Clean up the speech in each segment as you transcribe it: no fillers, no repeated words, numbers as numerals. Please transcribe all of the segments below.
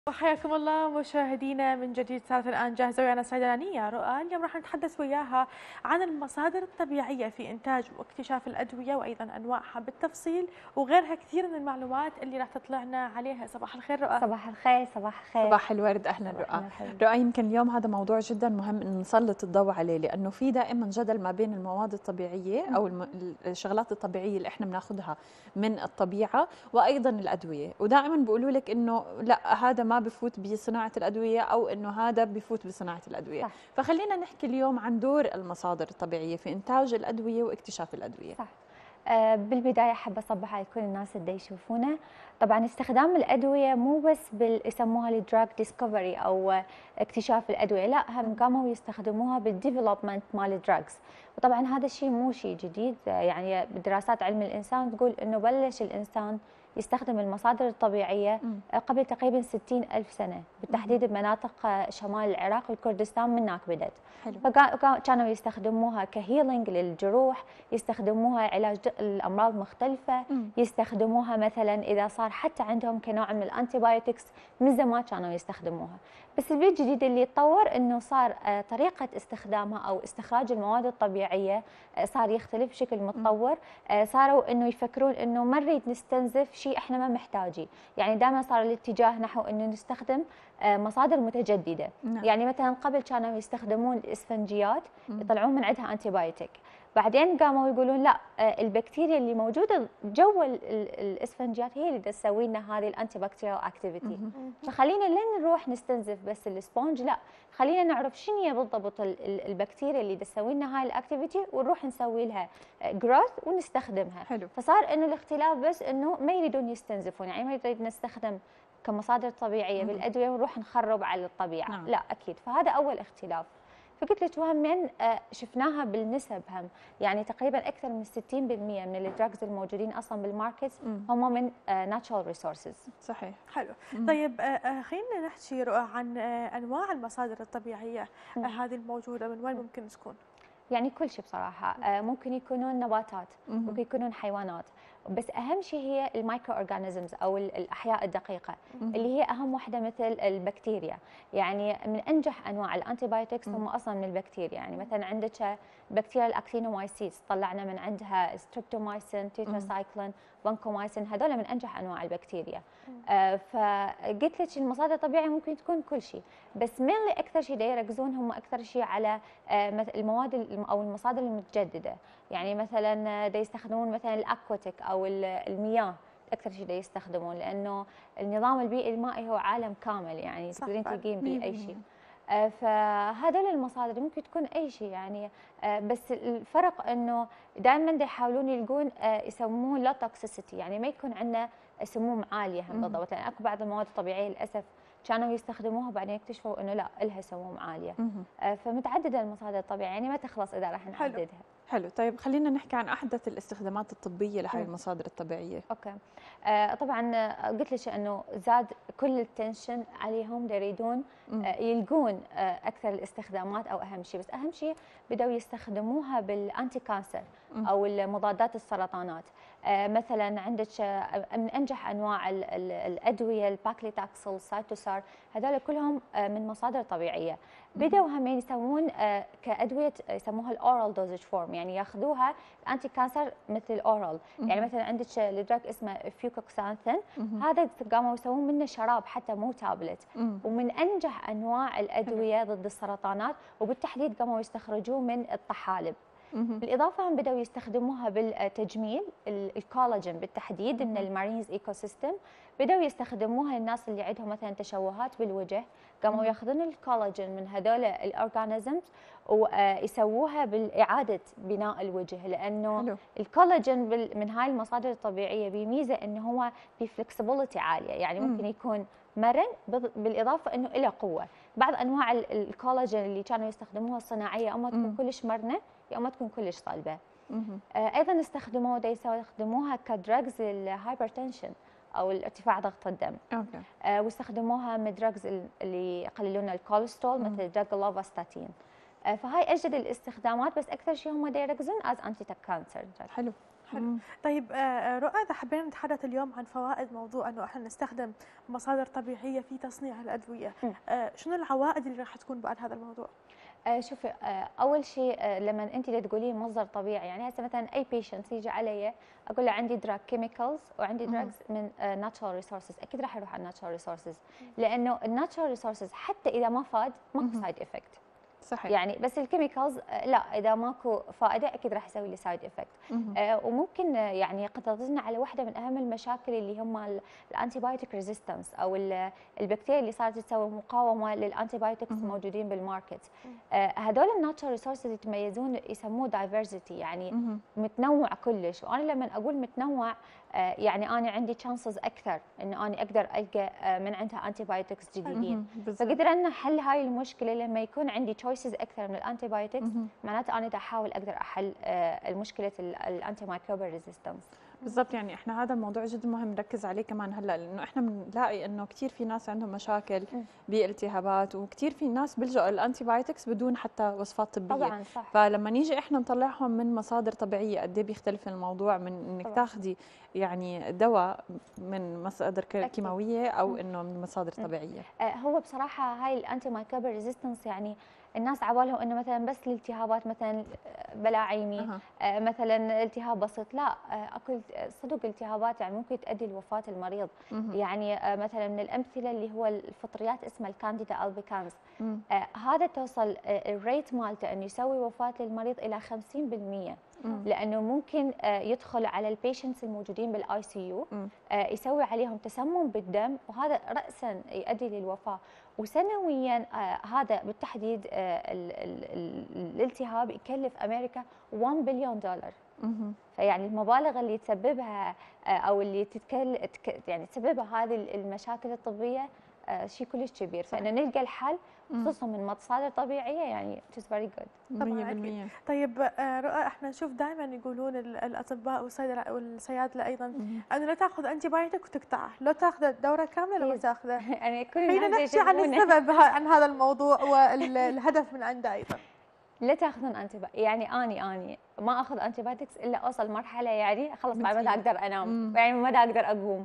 وحياكم الله مشاهدينا من جديد. صارت الآن جاهزة ويانا صيدلانية رؤى. اليوم راح نتحدث وياها عن المصادر الطبيعية في إنتاج واكتشاف الأدوية وأيضا أنواعها بالتفصيل وغيرها كثير من المعلومات اللي راح تطلعنا عليها. صباح الخير رؤى. صباح الخير. صباح الخير. صباح الورد. أهلا رؤى. رؤى، يمكن اليوم هذا موضوع جدا مهم إن نسلط الضوء عليه، لأنه في دائما جدل ما بين المواد الطبيعية أو الشغلات الطبيعية اللي إحنا بناخذها من الطبيعة وأيضا الأدوية، ودائما بيقولوا لك إنه لا هذا ما بفوت بصناعة الأدوية أو إنه هذا بفوت بصناعة الأدوية. صح. فخلينا نحكي اليوم عن دور المصادر الطبيعية في إنتاج الأدوية واكتشاف الأدوية. صح. بالبداية أحب أصبح على كل الناس اللي يشوفونا. طبعا استخدام الأدوية مو بس يسموها الدراج ديسكفري أو اكتشاف الأدوية، لا هم قاموا يستخدموها بالديفلوبمنت مال الدراجز. وطبعا هذا الشيء مو شيء جديد، يعني بدراسات علم الإنسان تقول إنه بلش الإنسان يستخدم المصادر الطبيعية قبل تقريبا 60,000 سنة، بالتحديد بمناطق شمال العراق والكردستان، من هناك بدت. فكانوا يستخدموها كهيلينج للجروح، يستخدموها علاج الأمراض مختلفة، يستخدموها مثلا إذا صار حتى عندهم كنوع من الأنتيبايوتكس، من زمان كانوا يستخدموها. بس الجديد اللي تطور إنه صار طريقة استخدامها أو استخراج المواد الطبيعية صار يختلف بشكل متطور. صاروا إنه يفكرون إنه ما نريد نستنزف شيء إحنا ما محتاجين، يعني دائما صار الاتجاه نحو إنه نستخدم مصادر متجددة. يعني مثلا قبل كانوا يستخدمون الإسفنجيات يطلعون من عندها أنتيبايوتيك، بعدين قاموا يقولون لا، البكتيريا اللي موجوده جوا الاسفنجيات هي اللي تسوي لنا هذه الانتي بكتيريال اكتيفيتي. فخلينا لين نروح نستنزف بس الاسبونج، لا خلينا نعرف شنو هي بالضبط البكتيريا اللي تسوي لنا هاي الاكتيفيتي ونروح نسوي لها جروث ونستخدمها. حلو. فصار انه الاختلاف بس انه ما يريدون يستنزفون، يعني ما يريد نستخدم كمصادر طبيعيه بالادويه ونروح نخرب على الطبيعه. نعم. لا اكيد، فهذا اول اختلاف. فقلت لك وهم شفناها بالنسب هم، يعني تقريبا اكثر من 60% من الدراجز الموجودين اصلا بالماركت هم من ناتشورال ريسورسز. صحيح. حلو. طيب خلينا نحكي رؤى عن انواع المصادر الطبيعيه هذه الموجوده، من وين ممكن تكون؟ يعني كل شيء بصراحه، ممكن يكونون نباتات، ممكن يكونون حيوانات، بس اهم شيء هي المايكرو اورجانيزمز او الاحياء الدقيقه اللي هي اهم واحده مثل البكتيريا. يعني من انجح انواع الانتيبايوتكس هم اصلا من البكتيريا. يعني مثلا عندك بكتيريا الاكتينومايسيس طلعنا من عندها ستريبتومايسين، تيتراسايكلين، فانكومايسين، هذول من انجح انواع البكتيريا. فقلت لك المصادر الطبيعيه ممكن تكون كل شيء، بس مينلي اكثر شيء يركزون هم اكثر شيء على المواد او المصادر المتجدده. يعني مثلا يستخدمون مثلا الاكواتيك او المياه اكثر شيء يستخدمون، لانه النظام البيئي المائي هو عالم كامل، يعني تقدرين تلقين به اي شيء. فهذول المصادر ممكن تكون اي شيء يعني. بس الفرق انه دائما يحاولون يلقون يسمون لا توكسيسيتي، يعني ما يكون عندنا سموم عاليه هم بالضبط، لان اكو بعض المواد الطبيعيه للاسف كانوا يستخدموها بعدين اكتشفوا انه لا لها سموم عاليه. فمتعدده المصادر الطبيعيه، يعني ما تخلص اذا راح نعددها. حلو. طيب خلينا نحكي عن احدث الاستخدامات الطبيه لهي المصادر الطبيعيه. اوكي. طبعا قلت لك انه زاد كل التنشن عليهم، يريدون يلقون اكثر الاستخدامات او اهم شيء، بس اهم شيء بداوا يستخدموها بالانتي كانسر او المضادات السرطانات. مثلا عندك من انجح انواع الادويه الباكليتاكسل، سايتوسار، هذول كلهم من مصادر طبيعيه. بداوا هم يسوون كادويه يسموها الاورال دوزج فورم، يعني ياخذوها انتي كانسر مثل الاورال. يعني مثلا عندك الدراج اسمه فيوكوكسانثين، هذا قاموا يسوون منه شراب حتى مو تابلت، ومن انجح انواع الادويه ضد السرطانات، وبالتحديد قاموا يستخرجوه من الطحالب. بالاضافه هم بداوا يستخدموها بالتجميل، الكولاجين بالتحديد من المارينز ايكو سيستم. بداوا يستخدموها للناس اللي عندهم مثلا تشوهات بالوجه، قاموا ياخذون الكولاجين من هذول الاورجانيزمز ويسووها باعاده بناء الوجه، لانه الكولاجين من هاي المصادر الطبيعيه بميزه انه هو بفلكسبيليتي عاليه، يعني ممكن يكون مرن بالاضافه انه له قوه. بعض انواع الكولاجين اللي كانوا يستخدموها الصناعيه اما تكون كلش مرنه يا اما تكون كلش صلبه. ايضا يستخدموها كدراجز للهايبرتنشن او ارتفاع ضغط الدم. واستخدموها من دراجز اللي يقللون الكوليسترول مثل دراج اللوفاستاتين. فهاي اجدد الاستخدامات، بس اكثر شيء هم يركزون از انتي كانسر. حلو. حلو. طيب رؤى، إذا حبينا نتحدث اليوم عن فوائد موضوع أنه احنا نستخدم مصادر طبيعية في تصنيع الأدوية، شنو العوائد اللي راح تكون بعد هذا الموضوع؟ شوفي، اول شيء لما انت تقولي مصدر طبيعي، يعني هسه مثلا اي بيشنت يجي علي اقول له عندي دراج كيميكالز وعندي دراجز من ناتشورال ريسورسز، اكيد راح يروح على الناتشورال ريسورسز، لانه الناتشورال ريسورسز حتى اذا ما فاد ماكو سايد افكت. صحيح. يعني بس الكيميكالز لا، اذا ماكو فائده اكيد راح يسوي لي سايد افكت. وممكن يعني قد تضلنا على واحده من اهم المشاكل اللي هم الانتي بايوتيك ريزيستنس، او البكتيريا اللي صارت تسوي مقاومه للانتي بايوتكس موجودين بالماركت. هذول الناتشورال ريسورسز يتميزون، يسموه دايفرسيتي، يعني متنوع كلش. وانا لما اقول متنوع يعني انا عندي تشانسز اكثر انه انا اقدر القى من عندها انتي بايوتكس جديدين. فقدرنا نحل هاي المشكله لما يكون عندي تشويسز اكثر من الانتي بايوتكس، معناته انا دا احاول اقدر احل المشكله الانتي مايكروبيال ريزيستنس. بالضبط. يعني احنا هذا الموضوع جدا مهم نركز عليه كمان هلا، لانه احنا بنلاقي انه كثير في ناس عندهم مشاكل بالتهابات، وكثير في ناس بيلجأوا للانتي بايوتكس بدون حتى وصفات طبيه. طبعا صح. فلما نيجي احنا نطلعهم من مصادر طبيعيه، قد ايه بيختلف الموضوع من انك تاخذي يعني دواء من مصادر كيماويه او انه من مصادر طبيعيه. هو بصراحه هاي الانتي مايكروبيال ريزيستنس يعني الناس عبالهم انه مثلا بس الالتهابات مثلا بلاعيمي، مثلا التهاب بسيط، لا، اكو صدق التهابات يعني ممكن تؤدي لوفاه المريض. يعني مثلا من الامثله اللي هو الفطريات اسمها الكانديدا البيكانس، هذا توصل الريت مالته انه يسوي وفاه المريض الى 50%، لانه ممكن يدخل على البيشنتس الموجودين بالاي سي يو، يسوي عليهم تسمم بالدم، وهذا راسا يؤدي للوفاه. وسنويا هذا بالتحديد الالتهاب يكلف امريكا $1 بليون. فيعني المبالغ اللي تسببها او اللي يعني تسببها هذه المشاكل الطبيه شيء كلش كبير. فإن نلقى الحل خصوصا من مصادر طبيعيه يعني it is very good. 100%. طيب رؤى، احنا نشوف دائما يقولون الاطباء والصيادله ايضا انه لا تاخذ انتي بايوتيك وتقطعه، لا تاخذ الدوره كامله لو تاخذه. يعني خلينا نحكي عن السبب عن هذا الموضوع والهدف من عنده ايضا. لا تاخذون يعني اني ما اخذ انتي بايوتكس الا اوصل مرحله يعني خلص ما اقدر انام، يعني ما اقدر اقوم.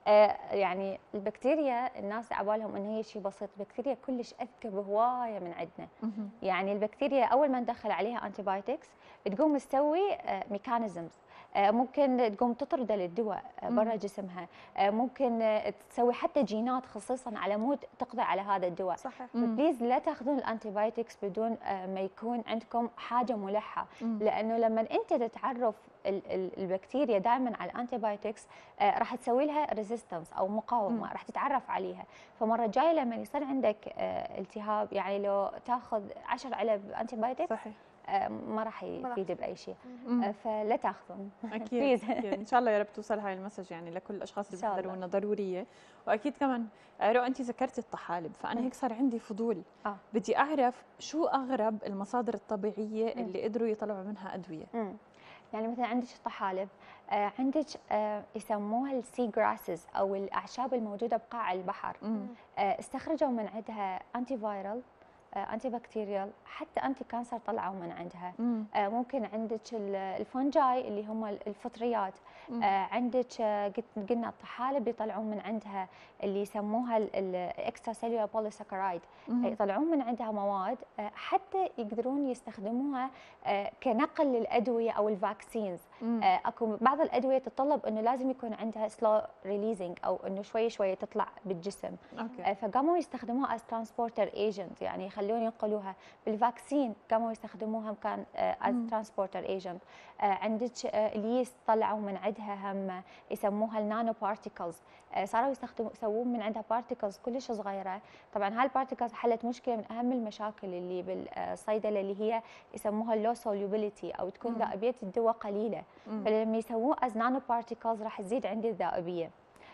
يعني البكتيريا الناس عبالهم ان هي شيء بسيط، البكتيريا كلش اذكى بهوايه من عندنا. يعني البكتيريا اول ما ندخل عليها انتي بايوتكس تقوم تسوي ميكانيزمز، ممكن تقوم تطرد الدواء برا جسمها، ممكن تسوي حتى جينات خصيصا على مود تقضي على هذا الدواء. صحيح. بليز لا تاخذون الانتي بايوتكس بدون ما يكون عندكم حاجه ملحه، لانه لما انت تتعرف البكتيريا دائما على الانتي بايوتكس راح تسوي لها ريزيستنس او مقاومه، راح تتعرف عليها. فمره جايه لما يصير عندك التهاب، يعني لو تاخذ 10 علب انتي بايوتكس صحيح ما راح يفيد باي شيء. فلا تاخذون. اكيد. أكيد ان شاء الله يا رب توصل هاي المسج يعني لكل الاشخاص اللي بيحضرونا، ضروريه. واكيد كمان رؤى انت ذكرتي الطحالب، فانا هيك صار عندي فضول، بدي اعرف شو اغرب المصادر الطبيعيه اللي قدروا يطلعوا منها ادويه. يعني مثلا عندك الطحالب، عندك يسموها السي جراسز او الاعشاب الموجوده بقاع البحر، استخرجوا من عندها انتي فايرال، انتي بكتيريال، حتى انتي كانسر طلعوا من عندها. ممكن عندك الفونجاي اللي هم الفطريات، عندك قلنا الطحالب يطلعون من عندها اللي يسموها الاكسترا سيلولار بوليساكرايد، يطلعون من عندها مواد حتى يقدرون يستخدموها كنقل للادويه او الفاكسينز. اكو بعض الادويه تتطلب انه لازم يكون عندها سلو ريليزنج، او انه شوي شوي تطلع بالجسم. فقاموا يستخدموها از ترانسبورتر ايجنت، يعني يخلون ينقلوها. بالفاكسين قاموا يستخدموها كان از ترانسبورتر ايجنت. عندك اليست طلعوا من عندها هم يسموها النانو بارتيكلز، صاروا يسوون من عندها بارتيكلز كلش صغيره. طبعا هاي البارتيكلز حلت مشكله من اهم المشاكل اللي بالصيدله، اللي هي يسموها اللو سوليوبيليتي، او تكون ذائبيه الدواء قليله. فلما يسووه از نانو بارتيكلز راح تزيد عندي الذائبيه.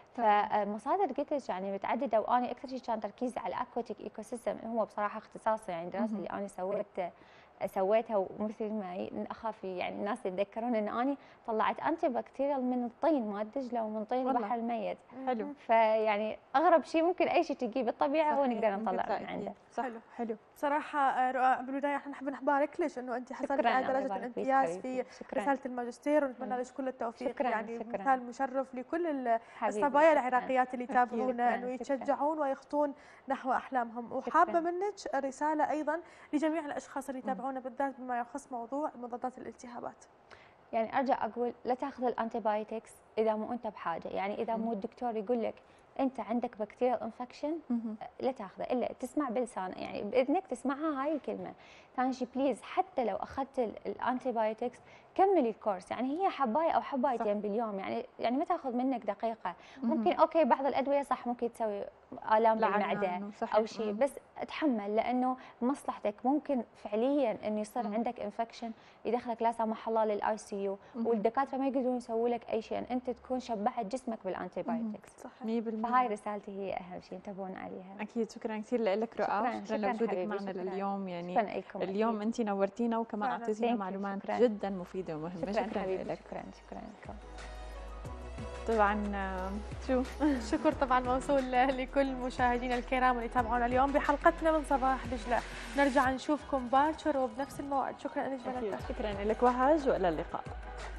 فمصادر قلت لك يعني متعدده، وانا اكثر شيء كان تركيزي على الاكواتيك ايكو سيستم، هو بصراحه اختصاصي يعني الدراسه اللي انا سويت سويتها، ومثل ما اخاف يعني الناس يتذكرون ان اني طلعت انتي بكتيريال من الطين مال دجله ومن طين البحر الميت. حلو. فيعني اغرب شيء ممكن اي شيء تلقيه بالطبيعه هو صحيح. نقدر نطلع من عنده. صح. حلو. صراحة رؤى، بالبداية احنا نحب نبارك لك انه انت حصلت شكراً، على الله درجة يبارك فيك الامتياز في حبيبتي. رسالة الماجستير، ونتمنى لك كل التوفيق. شكراً، يعني شكراً. مثال مشرف لكل حبيبي، الصبايا شكراً. العراقيات اللي يتابعونا شكراً، انه شكراً. يتشجعون ويخطون نحو احلامهم. وحابة منك رسالة ايضا لجميع الاشخاص اللي يتابعونا بالذات بما يخص موضوع مضادات الالتهابات. يعني ارجع اقول لا تاخذ الانتيبايوتكس اذا مو انت بحاجه، يعني اذا مو الدكتور يقول لك انت عندك بكتيريا انفكشن لا تاخذه، الا تسمع بلسان يعني باذنك تسمعها هاي الكلمه. ثاني شيء بليز حتى لو اخذت الانتيبايوتكس كملي الكورس، يعني هي حبايه او حبايتين باليوم، يعني ما تاخذ منك دقيقه. ممكن اوكي بعض الادويه صح ممكن تسوي الام بالمعده او شيء، بس اتحمل لانه مصلحتك. ممكن فعليا انه يصير عندك انفكشن يدخلك لا سمح الله للاي سي يو، والدكاتره ما يقدرون يسووا لك اي شيء، انت تكون شبعت جسمك بالانتيبايوتكس. صح. 100%. فهاي رسالتي هي اهم شيء انتبهون عليها. اكيد. شكرا كثير لك رؤى، شكرا لوجودك معنا لليوم. يعني اليوم انت نورتينا وكمان اعطيتينا معلومات جدا مفيده ومهمه. شكرا لك. شكرا لكم. طبعا شو شكر طبعا موصول لكل مشاهدينا الكرام اللي تابعونا اليوم بحلقتنا من صباح دجله. نرجع نشوفكم باكر وبنفس الموعد. شكرا لك. شكرا لك وهج، والى اللقاء.